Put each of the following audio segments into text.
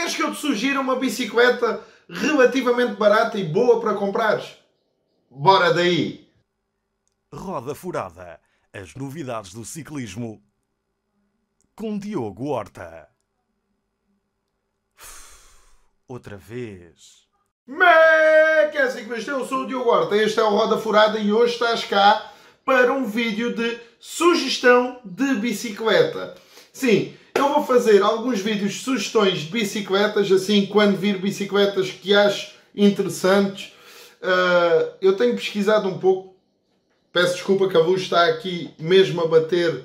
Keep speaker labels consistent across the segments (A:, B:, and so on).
A: Queres que eu te sugira uma bicicleta relativamente barata e boa para comprares? Bora daí!
B: Roda Furada. As novidades do ciclismo com Diogo Horta. Outra vez.
A: Que é assim que eu sou o Diogo Horta, este é o Roda Furada e hoje estás cá para um vídeo de sugestão de bicicleta. Sim, eu vou fazer alguns vídeos de sugestões de bicicletas, assim, quando vir bicicletas que acho interessantes. Eu tenho pesquisado um pouco, peço desculpa que a luz está aqui mesmo a bater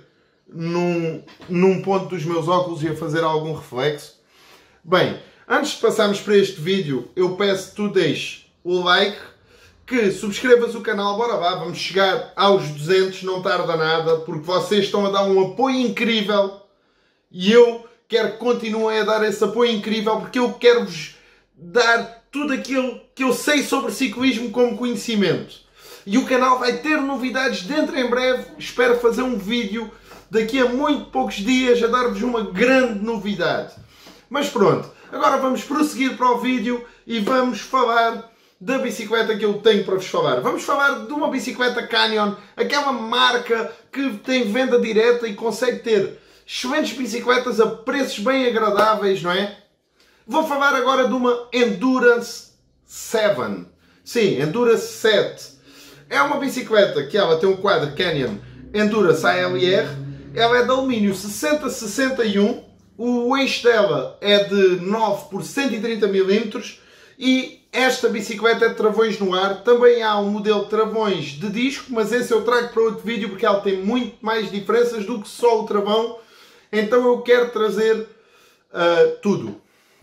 A: num ponto dos meus óculos e a fazer algum reflexo. Bem, antes de passarmos para este vídeo, eu peço que tu deixes o like, que subscrevas o canal, bora lá, vamos chegar aos 200, não tarda nada, porque vocês estão a dar um apoio incrível e eu quero que continuem a dar esse apoio incrível, porque eu quero-vos dar tudo aquilo que eu sei sobre ciclismo como conhecimento. E o canal vai ter novidades dentro em breve, espero fazer um vídeo daqui a muito poucos dias a dar-vos uma grande novidade. Mas pronto, agora vamos prosseguir para o vídeo e vamos falar da bicicleta que eu tenho para vos falar. Vamos falar de uma bicicleta Canyon, aquela marca que tem venda direta e consegue ter excelentes bicicletas a preços bem agradáveis, não é? Vou falar agora de uma Endurance 7. Sim, Endurance 7. É uma bicicleta que ela tem um quadro Canyon Endurance ALR. Ela é de alumínio 60-61. O eixo dela é de 9 por 130 mm e esta bicicleta é de travões no ar. Também há um modelo de travões de disco, mas esse eu trago para outro vídeo porque ela tem muito mais diferenças do que só o travão. Então eu quero trazer tudo.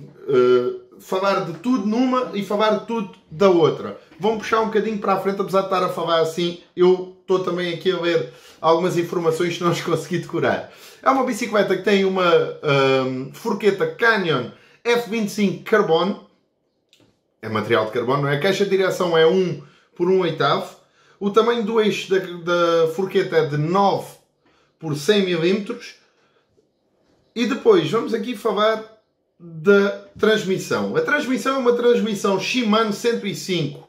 A: Falar de tudo numa e falar de tudo da outra. Vamos puxar um bocadinho para a frente, apesar de estar a falar assim, eu estou também aqui a ler algumas informações que não os consegui decorar. É uma bicicleta que tem uma forqueta Canyon F25 Carbon. É material de carbono, não é? A caixa de direção é 1 por 1/8. O tamanho do eixo da forqueta é de 9 por 100 mm. E depois vamos aqui falar da transmissão. A transmissão é uma transmissão Shimano 105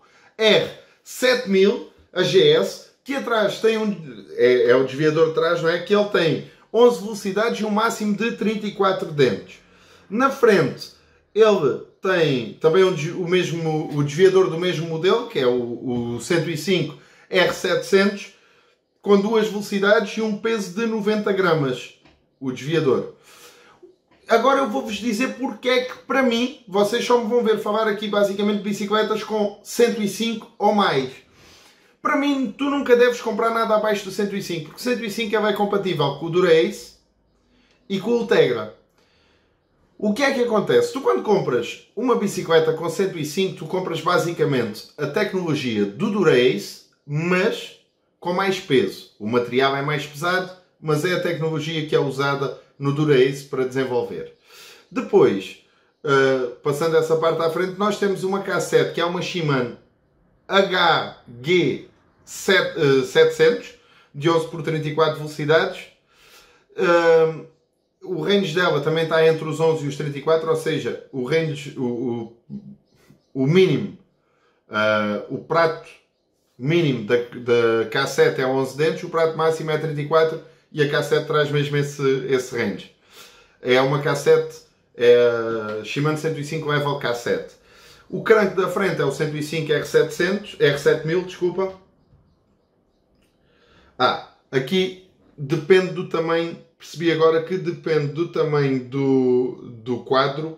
A: R7000 AGS, que atrás tem é o desviador de trás, não é? Que ele tem 11 velocidades e um máximo de 34 dentes. Na frente ele tem também o desviador do mesmo modelo, que é o 105 R700, com 2 velocidades e um peso de 90 gramas, o desviador. Agora eu vou-vos dizer porque é que, para mim, vocês só me vão ver falar aqui basicamente de bicicletas com 105 ou mais. Para mim, tu nunca deves comprar nada abaixo do 105, porque o 105 é bem compatível com o Dura-Ace e com o Ultegra. O que é que acontece? Tu quando compras uma bicicleta com 105, tu compras basicamente a tecnologia do Dura-Ace, mas com mais peso. O material é mais pesado, mas é a tecnologia que é usada no Dura-Ace para desenvolver. Depois, passando essa parte à frente, nós temos uma K7, que é uma Shimano HG700, de 11 por 34 velocidades. O range dela também está entre os 11 e os 34, ou seja, o range, o mínimo, o prato mínimo da K7 é 11 dentes, o prato máximo é 34 e a K7 traz mesmo esse range. É uma K7, é Shimano 105 Level K7. O crank da frente é o 105 R7000, desculpa. Aqui depende do tamanho. Percebi agora que depende do tamanho do quadro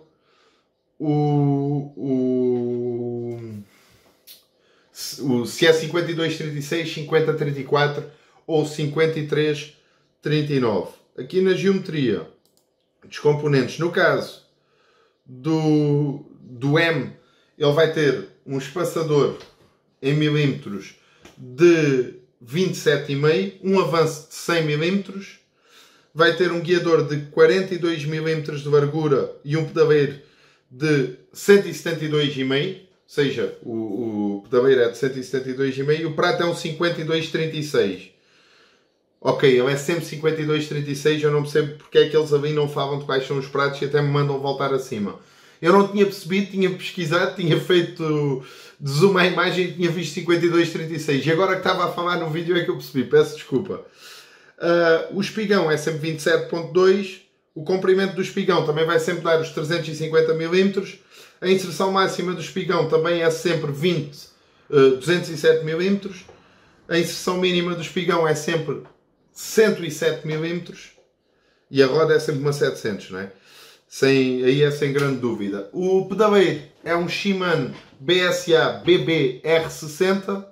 A: se é 52-36, 50-34 ou 53-39. Aqui na geometria dos componentes, no caso do M, ele vai ter um espaçador em milímetros de 27,5, um avanço de 100 milímetros. Vai ter um guiador de 42 mm de largura e um pedaleiro de 172,5, ou seja, o pedaleiro é de 172,5 e o prato é um 52,36. Ok, ele é sempre 52,36, eu não percebo porque é que eles ali não falam de quais são os pratos e até me mandam voltar acima. Eu não tinha percebido, tinha pesquisado, tinha feito de zoom à imagem e tinha visto 52,36. E agora que estava a falar no vídeo é que eu percebi, peço desculpa. O espigão é sempre 27.2, o comprimento do espigão também vai sempre dar os 350 mm, a inserção máxima do espigão também é sempre 207 mm, a inserção mínima do espigão é sempre 107 mm e a roda é sempre uma 700, não é? Aí é sem grande dúvida. O pedaleiro é um Shimano BSA BB R60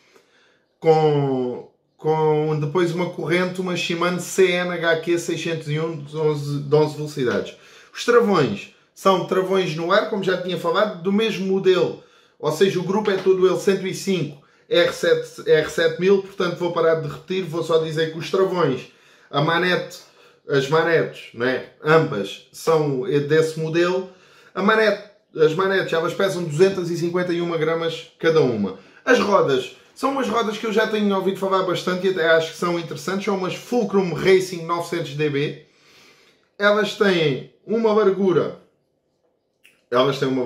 A: com depois uma corrente, uma Shimano CNHQ 601 de 11 velocidades. Os travões são travões no ar, como já tinha falado, do mesmo modelo, ou seja, o grupo é todo ele 105 R7000, portanto vou parar de repetir, vou só dizer que os travões, as manetes, não é? Ambas são desse modelo. As manetes elas pesam 251 gramas cada uma. As rodas são umas rodas que eu já tenho ouvido falar bastante e até acho que são interessantes. São umas Fulcrum Racing 900DB. Elas têm uma largura. Elas têm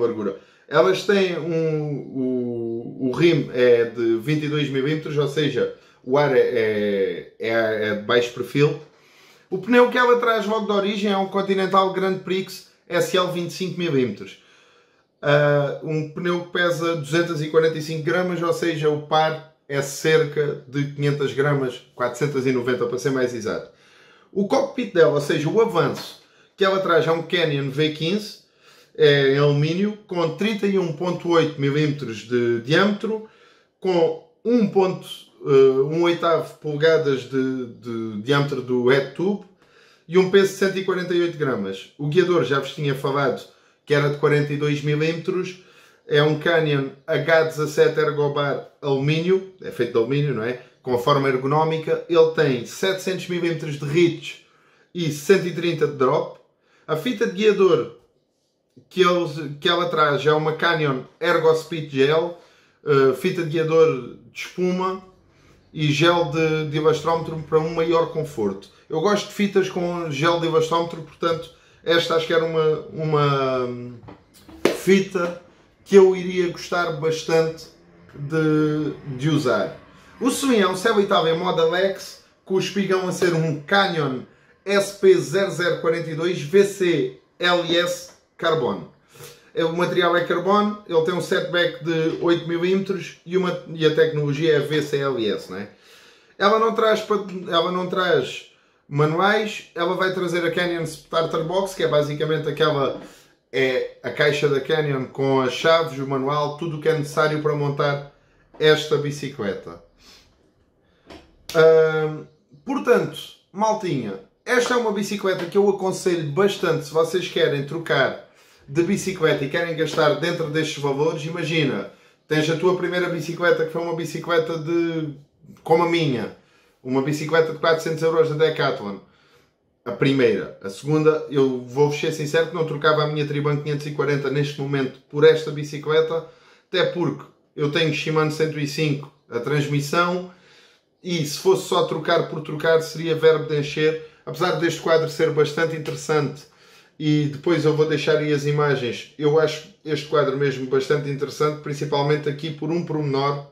A: o rim é de 22 mm, ou seja, o ar é de baixo perfil. O pneu que ela traz logo de origem é um Continental Grand Prix SL 25 mm. Um pneu que pesa 245 gramas, ou seja, o par é cerca de 500 gramas, 490 para ser mais exato. O cockpit dela, ou seja, o avanço que ela traz é um Canyon V15, é em alumínio, com 31.8 mm de diâmetro, com 1.1/8 polegadas de diâmetro do head tube e um peso de 148 gramas. O guiador já vos tinha falado que era de 42 mm, é um Canyon H17 Ergobar alumínio, é feito de alumínio, não é? Com a forma ergonómica. Ele tem 700 mm de reach e 130 de drop. A fita de guiador que ela traz é uma Canyon Ergo Speed Gel, fita de guiador de espuma e gel de elastrómetro para um maior conforto. Eu gosto de fitas com gel de elastrómetro, portanto esta acho que era uma fita que eu iria gostar bastante de usar. O swing é um C8 Model X, com o espigão a ser um Canyon SP0042 VC LS Carbon. O material é carbono, ele tem um setback de 8 mm e a tecnologia é VCLS, não é? Ela não traz manuais, ela vai trazer a Canyon Starter Box, que é basicamente a caixa da Canyon com as chaves, o manual, tudo o que é necessário para montar esta bicicleta. Portanto, maltinha, esta é uma bicicleta que eu aconselho bastante se vocês querem trocar de bicicleta e querem gastar dentro destes valores. Imagina, tens a tua primeira bicicleta que foi uma bicicleta como a minha, uma bicicleta de 400 euros da Decathlon. A primeira. A segunda, eu vou-vos ser sincero que não trocava a minha Triban 540 neste momento por esta bicicleta, até porque eu tenho Shimano 105 a transmissão e se fosse só trocar por trocar seria verbo de encher. Apesar deste quadro ser bastante interessante e depois eu vou deixar aí as imagens, eu acho este quadro mesmo bastante interessante, principalmente aqui por um pormenor.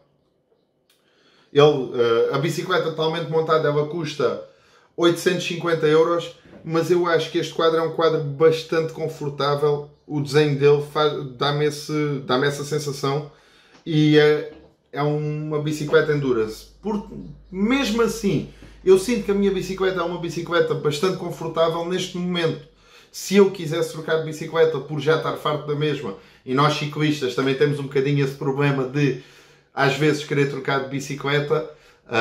A: A bicicleta totalmente montada ela custa 850 euros, mas eu acho que este quadro é um quadro bastante confortável, o desenho dele dá-me essa sensação e é uma bicicleta endurance. Mesmo assim, eu sinto que a minha bicicleta é uma bicicleta bastante confortável neste momento. Se eu quisesse trocar de bicicleta por já estar farto da mesma, e nós ciclistas também temos um bocadinho esse problema de às vezes querer trocar de bicicleta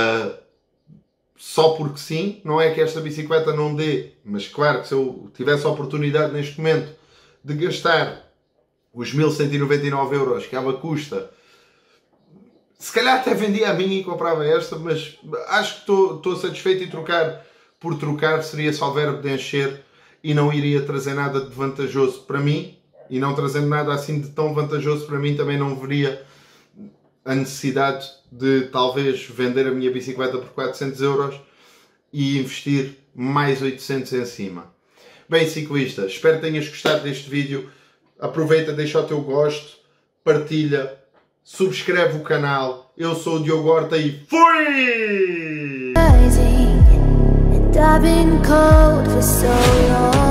A: só porque sim, não é que esta bicicleta não dê, mas claro que se eu tivesse a oportunidade neste momento de gastar os 1199 euros que ela custa, se calhar até vendia a minha e comprava esta, mas acho que estou satisfeito e trocar por trocar seria só verbo de encher e não iria trazer nada de vantajoso para mim, e não trazendo nada assim de tão vantajoso para mim também não veria a necessidade de talvez vender a minha bicicleta por 400 euros e investir mais 800 em cima. Bem, ciclista, espero que tenhas gostado deste vídeo. aproveita, deixa o teu gosto, partilha, subscreve o canal. Eu sou o Diogo Horta e fui!
C: And I've been cold for so long.